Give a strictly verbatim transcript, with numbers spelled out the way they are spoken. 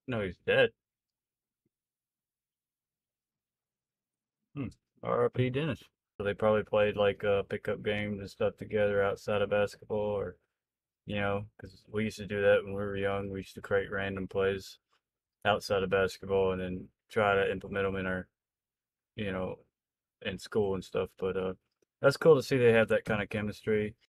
No, he's dead. Hmm. R I P Dennis. So they probably played like uh, pickup games and stuff together outside of basketball, or you know, because we used to do that when we were young. We used to create random plays outside of basketball and then try to implement them in our, you know, in school and stuff. But uh, that's cool to see they have that kind of chemistry.